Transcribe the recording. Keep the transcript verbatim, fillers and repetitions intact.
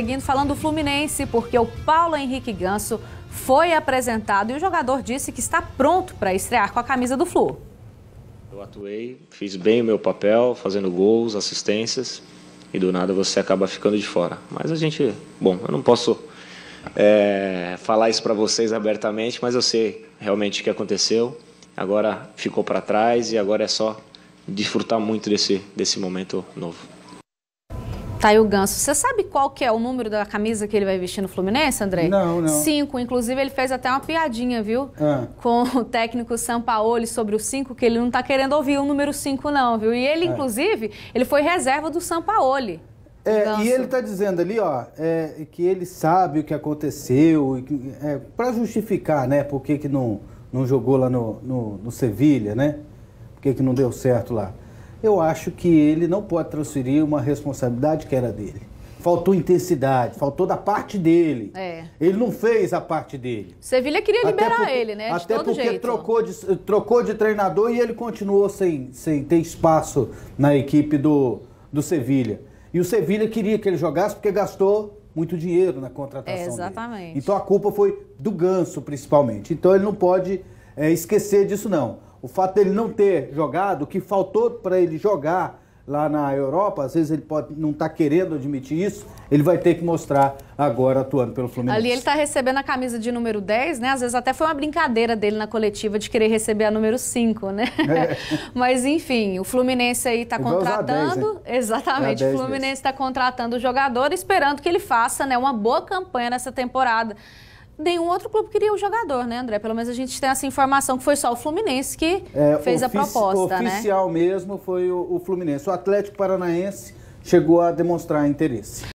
seguindo falando do Fluminense, porque o Paulo Henrique Ganso foi apresentado e o jogador disse que está pronto para estrear com a camisa do Flu. Eu atuei, fiz bem o meu papel, fazendo gols, assistências, e do nada você acaba ficando de fora. Mas a gente, bom, eu não posso é, falar isso para vocês abertamente, mas eu sei realmente o que aconteceu. Agora ficou para trás e agora é só desfrutar muito desse, desse momento novo. Tá aí o Ganso. Você sabe qual que é o número da camisa que ele vai vestir no Fluminense, André? Não, não. Cinco. Inclusive, ele fez até uma piadinha, viu? Ah. Com o técnico Sampaoli sobre o cinco, que ele não tá querendo ouvir o número cinco, não, viu? E ele, é. inclusive, ele foi reserva do Sampaoli. É, e ele tá dizendo ali, ó, é, que ele sabe o que aconteceu, é, para justificar, né, por que que não, não jogou lá no, no, no Sevilha, né? Por que que não deu certo lá? Eu acho que ele não pode transferir uma responsabilidade que era dele. Faltou intensidade, faltou da parte dele. É. Ele não fez a parte dele. Sevilha queria liberar porque, ele, né? De até todo porque jeito. Trocou, de, trocou de treinador e ele continuou sem, sem ter espaço na equipe do, do Sevilha. E o Sevilha queria que ele jogasse porque gastou muito dinheiro na contratação é, exatamente. dele. Então a culpa foi do Ganso, principalmente. Então ele não pode é, esquecer disso, não. O fato dele não ter jogado, o que faltou para ele jogar lá na Europa, às vezes ele pode não estar tá querendo admitir isso, ele vai ter que mostrar agora atuando pelo Fluminense. Ali ele está recebendo a camisa de número dez, né? Às vezes até foi uma brincadeira dele na coletiva de querer receber a número cinco, né? É. Mas enfim, o Fluminense aí está contratando... dez, exatamente, o Fluminense está contratando o jogador, esperando que ele faça, né, uma boa campanha nessa temporada. Nenhum outro clube queria o jogador, né, André? Pelo menos a gente tem essa informação que foi só o Fluminense que é, fez a proposta, oficial né? Oficial mesmo foi o, o Fluminense. O Atlético Paranaense chegou a demonstrar interesse.